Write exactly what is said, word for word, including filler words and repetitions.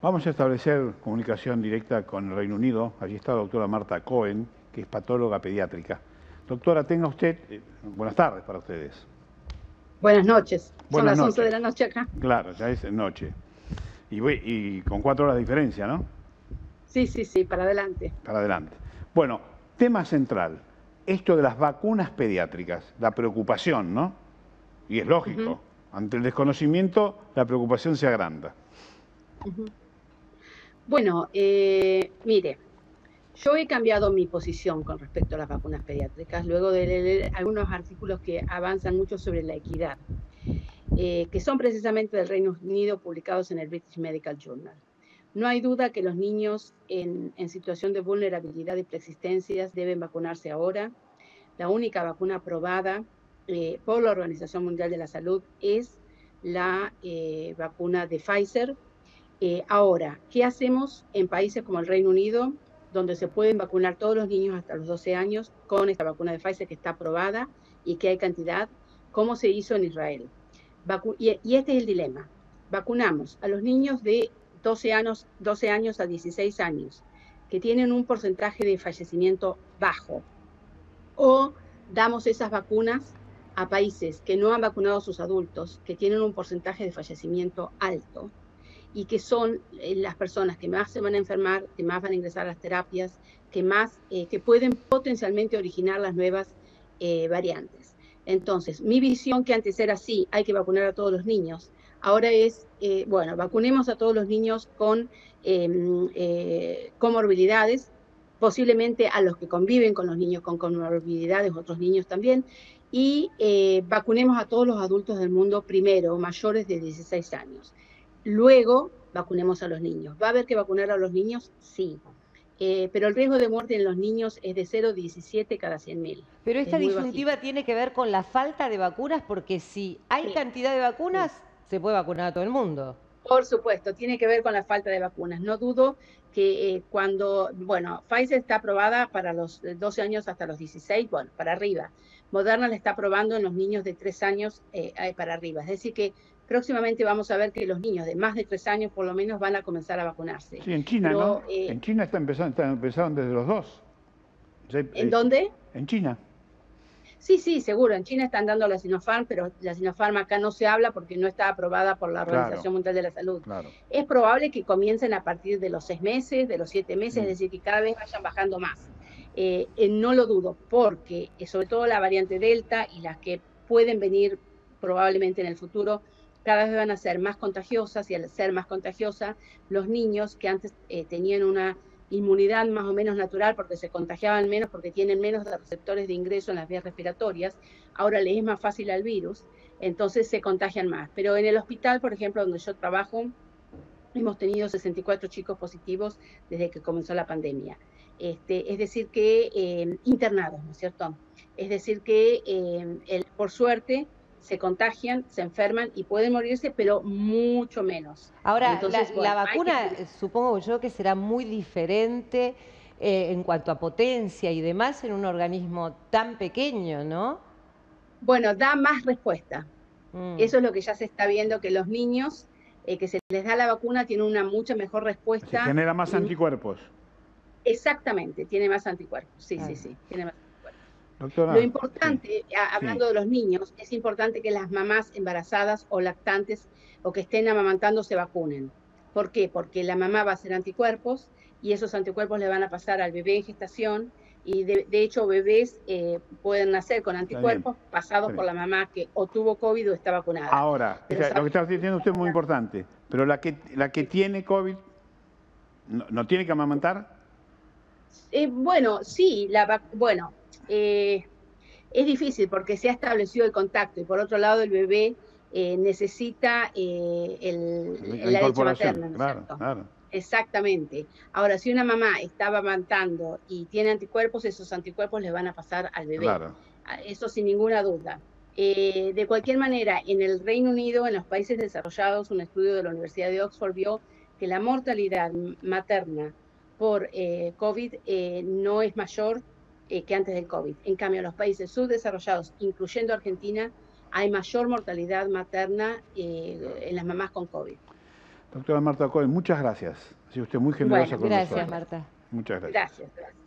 Vamos a establecer comunicación directa con el Reino Unido. Allí está la doctora Marta Cohen, que es patóloga pediátrica. Doctora, tenga usted... Eh, buenas tardes para ustedes. Buenas noches. Son Buenas las once noches. de la noche acá. Claro, ya es noche. Y, y con cuatro horas de diferencia, ¿no? Sí, sí, sí, para adelante. Para adelante. Bueno, tema central. Esto de las vacunas pediátricas, la preocupación, ¿no? Y es lógico. Uh-huh. Ante el desconocimiento, la preocupación se agranda. Uh-huh. Bueno, eh, mire, yo he cambiado mi posición con respecto a las vacunas pediátricas luego de leer algunos artículos que avanzan mucho sobre la equidad, eh, que son precisamente del Reino Unido publicados en el British Medical Journal. No hay duda que los niños en, en situación de vulnerabilidad y preexistencias deben vacunarse ahora. La única vacuna aprobada eh, por la Organización Mundial de la Salud es la eh, vacuna de Pfizer. Eh, ahora, ¿qué hacemos en países como el Reino Unido, donde se pueden vacunar todos los niños hasta los doce años con esta vacuna de Pfizer que está aprobada y que hay cantidad, como se hizo en Israel? Vacu y, y este es el dilema. Vacunamos a los niños de doce años, doce años a dieciséis años, que tienen un porcentaje de fallecimiento bajo, o damos esas vacunas a países que no han vacunado a sus adultos, que tienen un porcentaje de fallecimiento alto, y que son las personas que más se van a enfermar, que más van a ingresar a las terapias, que, más, eh, que pueden potencialmente originar las nuevas eh, variantes. Entonces, mi visión, que antes era así, hay que vacunar a todos los niños, ahora es, eh, bueno, vacunemos a todos los niños con eh, eh, comorbilidades, posiblemente a los que conviven con los niños con comorbilidades, otros niños también, y eh, vacunemos a todos los adultos del mundo primero, mayores de dieciséis años. Luego, vacunemos a los niños. ¿Va a haber que vacunar a los niños? Sí. Eh, pero el riesgo de muerte en los niños es de cero coma diecisiete cada cien mil. Pero esta disyuntiva tiene que ver con la falta de vacunas, porque si hay sí. cantidad de vacunas, sí. se puede vacunar a todo el mundo. Por supuesto, tiene que ver con la falta de vacunas. No dudo que eh, cuando, bueno, Pfizer está aprobada para los doce años hasta los dieciséis, bueno, para arriba. Moderna la está aprobando en los niños de tres años eh, para arriba. Es decir que próximamente vamos a ver que los niños de más de tres años por lo menos van a comenzar a vacunarse. Sí, en China, Pero, ¿no? Eh, en China está empezando, está empezando desde los dos. ¿En eh, dónde? En China. Sí, sí, seguro. En China están dando la Sinopharm, pero la Sinopharm acá no se habla porque no está aprobada por la Organización claro, Mundial de la Salud. Claro. Es probable que comiencen a partir de los seis meses, de los siete meses, mm. es decir, que cada vez vayan bajando más. Eh, eh, no lo dudo, porque eh, sobre todo la variante Delta y las que pueden venir probablemente en el futuro, cada vez van a ser más contagiosas, y al ser más contagiosas, los niños que antes eh, tenían una inmunidad más o menos natural porque se contagiaban menos, porque tienen menos de receptores de ingreso en las vías respiratorias, ahora les es más fácil al virus, entonces se contagian más. Pero en el hospital, por ejemplo, donde yo trabajo, hemos tenido sesenta y cuatro chicos positivos desde que comenzó la pandemia. Este, es decir que, eh, internados, ¿no es cierto? Es decir que, eh, el, por suerte, se contagian, se enferman y pueden morirse, pero mucho menos. Ahora, Entonces, la, bueno, la vacuna, que... supongo yo que será muy diferente eh, en cuanto a potencia y demás en un organismo tan pequeño, ¿no? Bueno, da más respuesta. Mm. Eso es lo que ya se está viendo, que los niños eh, que se les da la vacuna tienen una mucha mejor respuesta. Se genera más anticuerpos. Exactamente, tiene más anticuerpos, sí, ah. sí, sí, tiene más. Doctora, lo importante, sí, hablando sí. de los niños, es importante que las mamás embarazadas o lactantes o que estén amamantando se vacunen. ¿Por qué? Porque la mamá va a hacer anticuerpos y esos anticuerpos le van a pasar al bebé en gestación y de, de hecho bebés eh, pueden nacer con anticuerpos pasados por la mamá que o tuvo COVID o está vacunada. Ahora, o sea, lo que está diciendo usted es muy importante, pero la que, la que tiene COVID, ¿no, no tiene que amamantar? Eh, bueno, sí, la bueno... Eh, es difícil porque se ha establecido el contacto y por otro lado el bebé eh, necesita eh, el, la, la leche materna, ¿no? Claro, claro. Exactamente. Ahora, si una mamá está amamantando y tiene anticuerpos, esos anticuerpos le van a pasar al bebé. Claro. Eso sin ninguna duda. Eh, de cualquier manera, en el Reino Unido, en los países desarrollados, un estudio de la Universidad de Oxford vio que la mortalidad materna por eh, COVID eh, no es mayor Eh, que antes del COVID. En cambio, en los países subdesarrollados, incluyendo Argentina, hay mayor mortalidad materna eh, en las mamás con COVID. Doctora Marta Cohen, muchas gracias. Ha sido usted muy generosa Bueno, con Gracias, nosotros. Marta. Muchas gracias. Gracias, gracias.